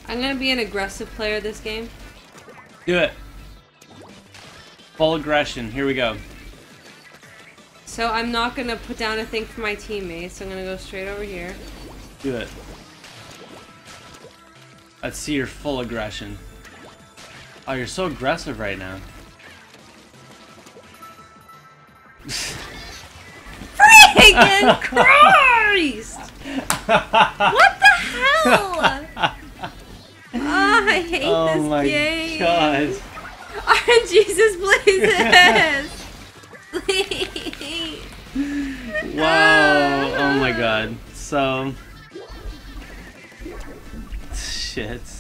I'm gonna be an aggressive player this game. Do it. Full aggression. Here we go. So I'm not gonna put down a thing for my teammates. I'm gonna go straight over here. Do it. Let's see your full aggression. Oh, you're so aggressive right now. Friggin' Christ! What the hell? Oh, I hate this game. God. RNGesus, please. Please. Wow. Oh my god. So. Shit.